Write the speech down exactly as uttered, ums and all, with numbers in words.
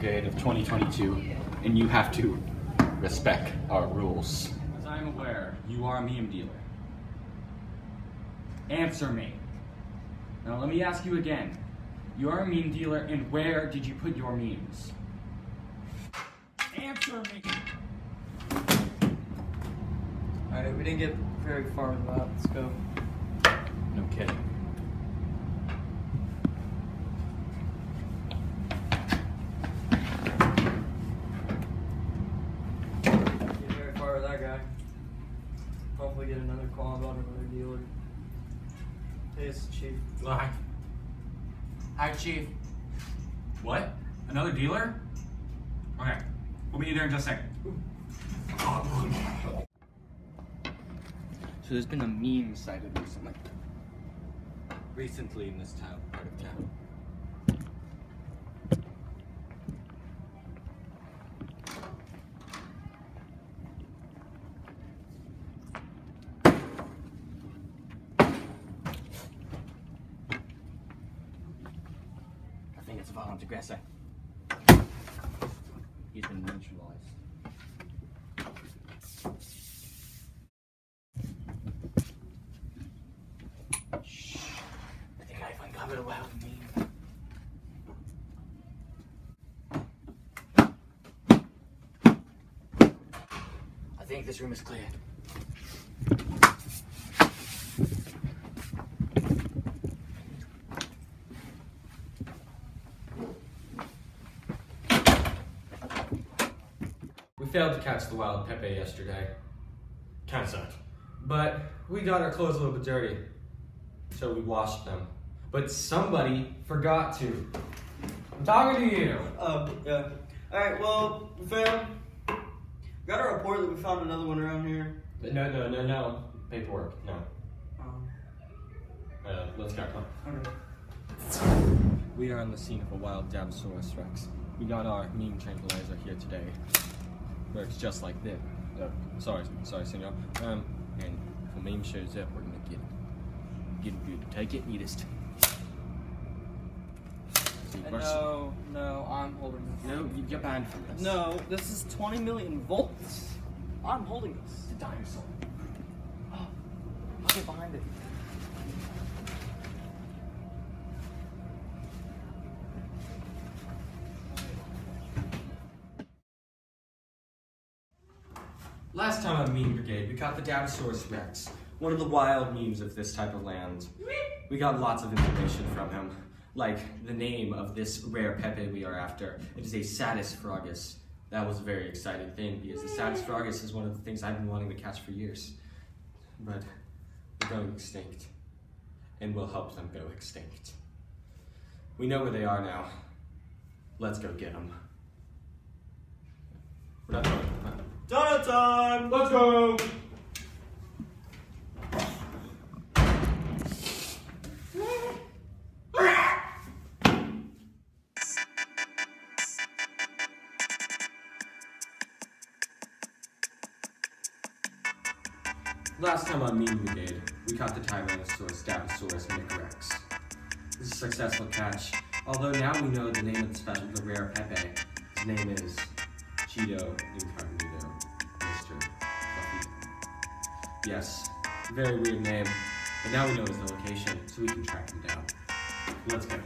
Brigade of twenty twenty-two, and you have to respect our rules. As I'm aware, you are a meme dealer. Answer me. Now let me ask you again. You are a meme dealer, and where did you put your memes? Answer me! Alright, we didn't get very far with that. Let's go. No kidding. Get very far with that guy. Hopefully get another call about another dealer. Hey, it's the chief. Hi. Hi, Chief. What? Another dealer? Okay. We'll meet you there in just a second. So there's been a meme cited recently. Recently in this town, part of town. I think it's a violent aggressor. He's been neutralized. Shh. I think I've uncovered a wild meme. I think this room is clear. We failed to catch the wild Pepe yesterday. Kinda sucked. But we got our clothes a little bit dirty, so we washed them. But somebody forgot to. I'm talking to you. Oh, yeah. Alright, well, we found. We got a report that we found another one around here. No, no, no, no. Paperwork, no. Um, Uh, let's go. okay. We are on the scene of a wild Dabosaurus Rex. We got our meme tranquilizer here today. Works just like this. Oh, sorry, sorry, senor. Um, and if a meme shows up, we're gonna get him. Get him good. Take it, eat it. No, no, I'm holding this. No, you get banned from this. No, this is twenty million volts. I'm holding this. It's a dinosaur. Oh, I'll get behind it. Last time on Meme Brigade, we caught the Dabosaurus Rex, one of the wild memes of this type of land. We got lots of information from him, like the name of this rare Pepe we are after. It is a Satis Frogus. That was a very exciting thing, because the Satis Frogus is one of the things I've been wanting to catch for years. But they're going extinct, and we'll help them go extinct. We know where they are now. Let's go get them. We're not going. Donut time! Let's go! Last time on Meme Brigade, we caught the Tyrannosaurus Dabosaurus Nicorex. This is a successful catch, although now we know the name of the special, the rare Pepe. His name is Cheeto Incognito, Mister Fluffy. Yes, very weird name, but now we know his location, so we can track him down. Let's go.